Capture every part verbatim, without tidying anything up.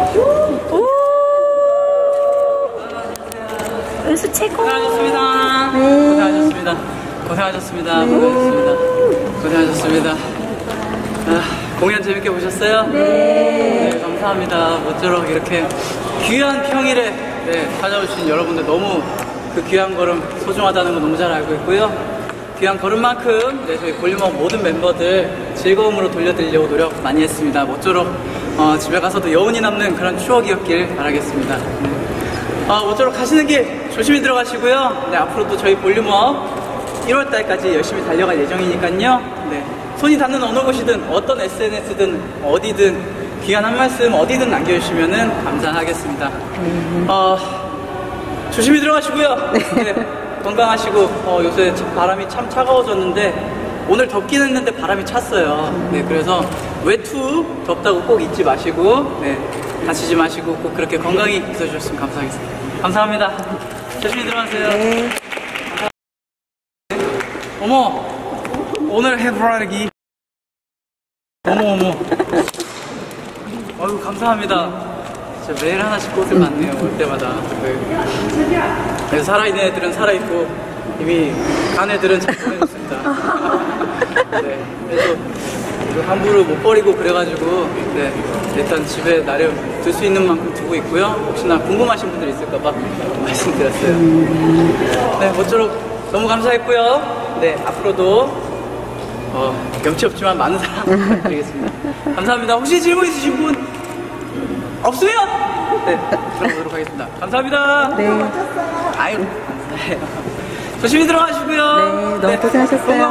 은수 최고. 고생하셨습니다. 네. 고생하셨습니다. 고생하셨습니다. 네. 고생하셨습니다. 고생하셨습니다. 아, 공연 재밌게 보셨어요? 네. 네, 감사합니다. 모쪼록 이렇게 귀한 평일에 네, 찾아오신 여러분들 너무 그 귀한 걸음 소중하다는 거 너무 잘 알고 있고요. 귀한 걸음만큼 네, 저희 볼륨업 모든 멤버들 즐거움으로 돌려드리려고 노력 많이 했습니다. 모쪼록 어, 집에 가서도 여운이 남는 그런 추억이었길 바라겠습니다. 네. 어, 모쪼록 가시는 길 조심히 들어가시고요. 네, 앞으로도 저희 볼륨업 일월 달까지 열심히 달려갈 예정이니까요. 네, 손이 닿는 어느 곳이든 어떤 에스엔에스든 어디든 귀한 한 말씀 어디든 남겨주시면 감사하겠습니다. 어, 조심히 들어가시고요. 네, 건강하시고 어, 요새 바람이 참 차가워졌는데 오늘 덥긴 했는데 바람이 찼어요. 네, 그래서 외투 덥다고 꼭 잊지 마시고 네, 다치지 마시고 꼭 그렇게 건강히 있어주셨으면 감사하겠습니다. 감사합니다. 조심히 들어가세요. 네. 어머, 오늘 해브라기. 어머 어머. 아유 감사합니다. 진짜 매일 하나씩 꽃을 받네요. 올 때마다. 그래서 살아있는 애들은 살아있고 이미 간 애들은 잘 보내줬습니다. 네, 그래서 함부로 못 버리고 그래가지고 네, 일단 집에 나름 둘 수 있는 만큼 두고 있고요. 혹시나 궁금하신 분들 있을까봐 말씀드렸어요. 네, 모쪼록 너무 감사했고요. 네, 앞으로도 어, 염치 없지만 많은 사랑 부탁드리겠습니다. 감사합니다. 혹시 질문 있으신 분 없으면 네, 들어보도록 하겠습니다. 감사합니다. 네. 아유, 감사해요. 조심히 들어가시고요. 네, 너무 네, 고생하셨어요.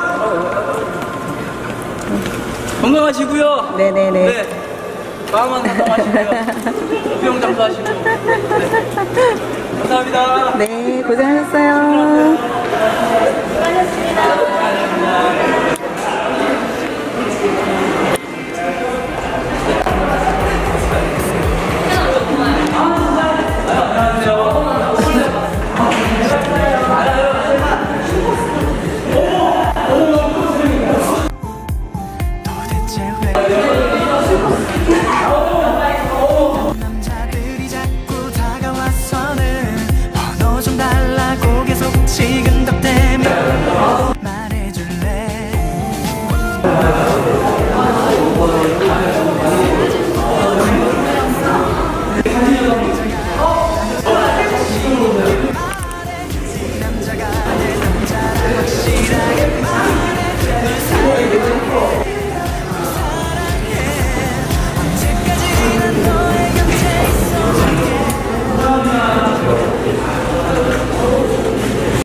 건강하시고요. 건강하시고요. 네네네. 네, 마음만 건강하시고요. 우병 장수하시고. 네. 감사합니다. 네, 고생하셨어요. 남자들이 자꾸 다가와서는 번호 좀 달라고 계속 지금 덕대며 말해줄래. 남자가 내 남자라 확실하게 말해. 널 사랑해.